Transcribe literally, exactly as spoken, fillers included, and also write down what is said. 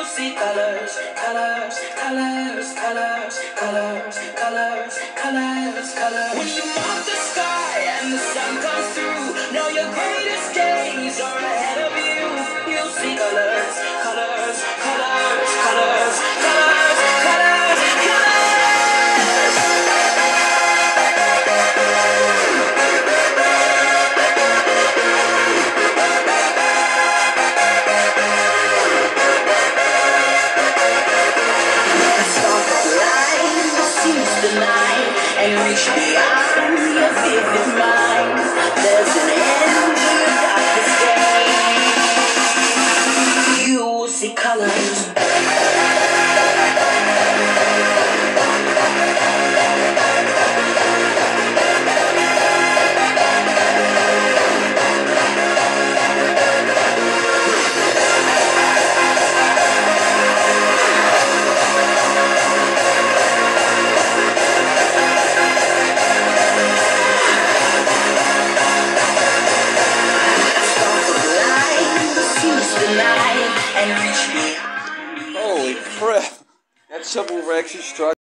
see colors, colors, colors, colors, colors, colors, colors, colors. When you mop the sky and the sun comes through, know your greatest days are ahead of you. You'll see colors, colors, colors, colors, colors, colors, colors. And reach beyond your vivid mind. There's an end to your darkest day. You will see colors. Holy crap! That Triple Rex is struck.